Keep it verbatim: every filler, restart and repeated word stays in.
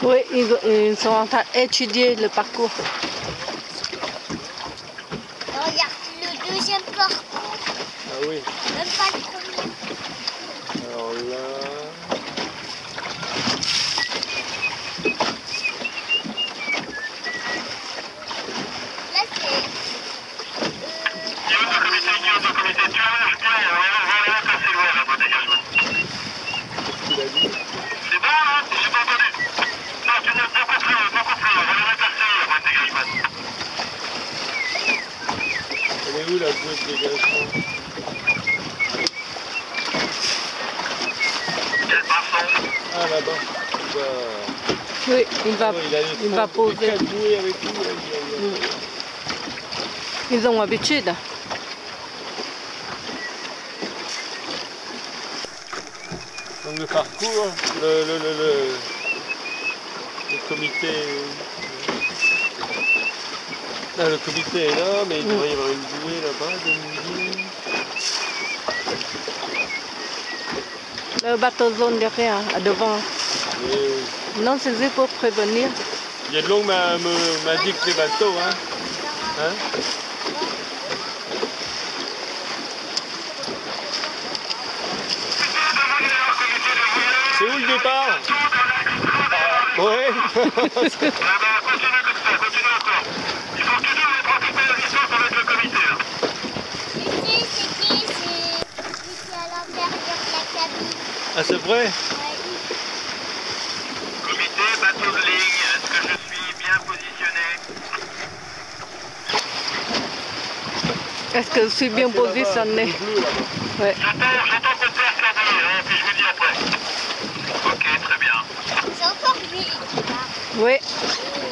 Oui, ils, ils sont en train d'étudier le parcours. Regarde le deuxième parcours. Ah oui. Même pas le premier. Alors là... Là c'est... Tu l'as dit? C'est bon là? J'ai pas entendu. Non, tu montes beaucoup plus haut, beaucoup plus haut. On va le repasser la boîte de dégagement. Elle est où la boîte de dégagement? Quel pinceau? Ah là-bas. Bah... Oui, il va, oh, il, a il va poser. quatre bouées avec nous. Là, il a... Mm. Ils ont l'habitude. Donc le parcours, le, le, le, le, le comité... Là, le comité est là, mais il devrait y avoir une bouée là-bas. Le bateau zone derrière, à devant. Et Non, c'est juste pour prévenir. il y a de longues m'indiquent les bateaux. Hein? Hein? C'est où le départ? Ouais. Ah bah, continue comme ça, continue encore. Il faut toujours être occupé la distance avec le comité là. Tu sais c'est qui? C'est celui qui est à l'intérieur de la cabine. Ah c'est vrai? Ouais. Comité, bateau de ligne, est-ce que je suis bien positionné? Est-ce que je suis bien Ah, c'est là-bas, positionné? c'est bleu, là-bas. Ouais. J'entends, j'entends qu'on perd câblé, hein, puis je vous dis après. Ok, très bien. C'est encore lui qui part. Oui.